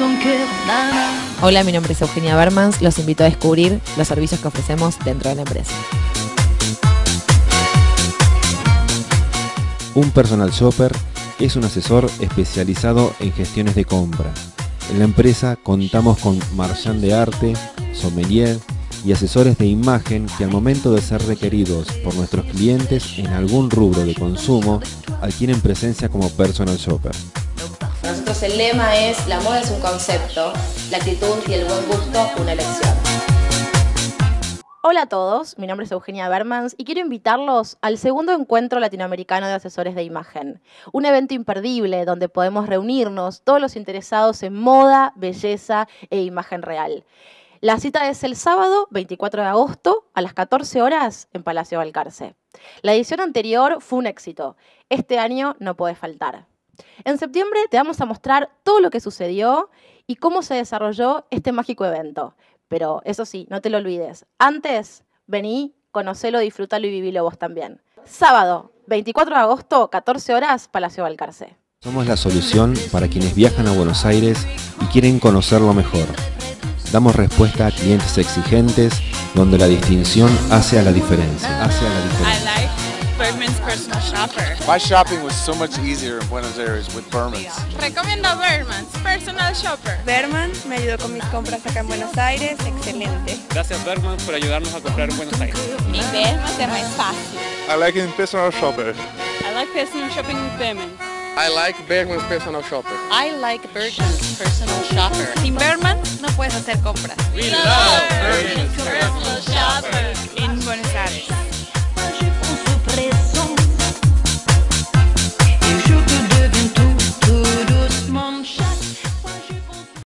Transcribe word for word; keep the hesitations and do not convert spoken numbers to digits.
Hola, mi nombre es Eugenia Bermans. Los invito a descubrir los servicios que ofrecemos dentro de la empresa. Un personal shopper es un asesor especializado en gestiones de compra. En la empresa contamos con marchand de arte, sommelier y asesores de imagen que al momento de ser requeridos por nuestros clientes en algún rubro de consumo adquieren presencia como personal shopper. Para nosotros el lema es: la moda es un concepto, la actitud y el buen gusto una elección. Hola a todos, mi nombre es Eugenia Bermans y quiero invitarlos al segundo encuentro latinoamericano de asesores de imagen. Un evento imperdible donde podemos reunirnos todos los interesados en moda, belleza e imagen real. La cita es el sábado veinticuatro de agosto a las catorce horas en Palacio Balcarce. La edición anterior fue un éxito. Este año no puede faltar. En septiembre te vamos a mostrar todo lo que sucedió y cómo se desarrolló este mágico evento. Pero eso sí, no te lo olvides. Antes, vení, conocelo, disfrútalo y vivilo vos también. Sábado, veinticuatro de agosto, catorce horas, Palacio Balcarce. Somos la solución para quienes viajan a Buenos Aires y quieren conocerlo mejor. Damos respuesta a clientes exigentes donde la distinción hace a la diferencia. Hace a la diferencia. I like Bergman's Personal Shopper. My shopping was so much easier in Buenos Aires with Bergman's. Recomiendo Bergman's Personal Shopper. Bergman's me ayudó con mis compras acá en Buenos Aires, excelente. Gracias Bergman's por ayudarnos a comprar en Buenos Aires. En Bergman's es más fácil. I like it in personal shopper. I like personal shopping with Bergman's. I like Bergman's Personal Shopper. I like Bergman's Personal Shopper. Sin Bergman's no puedes hacer compras. We love Bergman's Personal Shopper. En Buenos Aires.